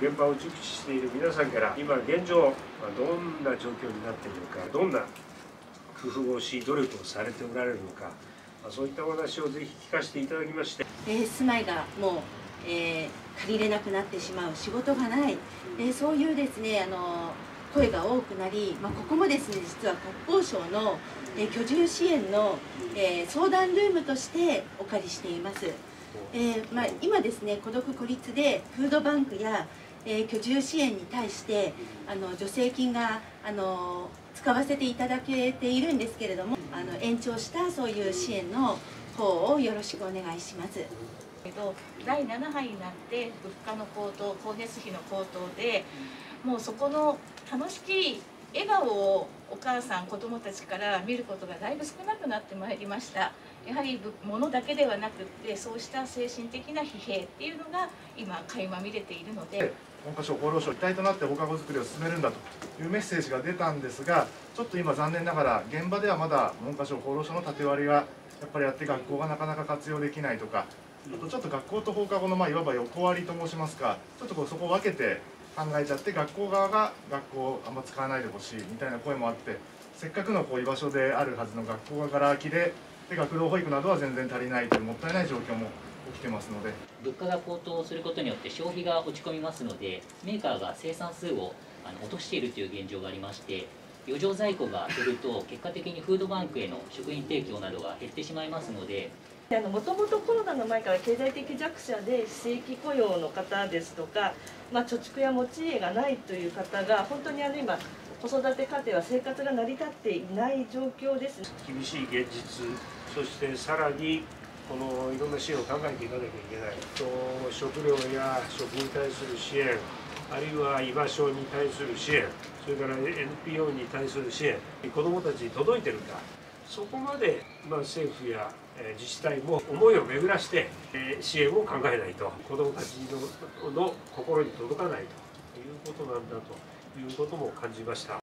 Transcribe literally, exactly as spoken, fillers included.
現場を熟知している皆さんから、今現状、どんな状況になっているのか、どんな工夫をし、努力をされておられるのか、そういったお話をぜひ聞かせていただきまして、 えー、住まいがもう、えー、借りれなくなってしまう、仕事がない、えー、そういうですね、あの声が多くなり、まあ、ここもですね、実は国交省の、えー、居住支援の、えー、相談ルームとしてお借りしています。えーまあ、今ですね、孤独孤立でフードバンクや、えー、居住支援に対してあの助成金があの使わせていただけているんですけれども、あの延長したそういう支援の方をよろしくお願いします。 けどだいなな波になって物価の高騰、光熱費の高騰で、もうそこの楽しい笑顔をお母さん、子どもたちから見ることがだいぶ少なくなってまいりました。やはり物だけではなくって、そうした精神的な疲弊っていうのが今垣間見れているので、 文科省、厚労省一体となって放課後づくりを進めるんだというメッセージが出たんですが、ちょっと今残念ながら現場ではまだ文科省、厚労省の縦割りがやっぱりあって、学校がなかなか活用できないとか、あとちょっと学校と放課後のまあいわば横割りと申しますか、ちょっとこうそこを分けて考えちゃって、学校側が学校をあんま使わないでほしいみたいな声もあって、せっかくのこう居場所であるはずの学校ががら空きで、で学童保育などは全然足りないというもったいない状況も起きてますので、 物価が高騰することによって消費が落ち込みますので、メーカーが生産数をあの落としているという現状がありまして、余剰在庫が減ると結果的にフードバンクへの食品提供などが減ってしまいますので。 もともとコロナの前から経済的弱者で非正規雇用の方ですとか、まあ、貯蓄や持ち家がないという方が本当にあの今子育て家庭は生活が成り立っていない状況です。 厳しい現実、そしてさらにこのいろんな支援を考えていかなきゃいけないと、食料や食に対する支援、あるいは居場所に対する支援、それから エヌピーオー に対する支援、子どもたちに届いてるんだ、そこまで、まあ、政府や自治体も思いを巡らして支援を考えないと、子どもたち の, の心に届かないということなんだということも感じました。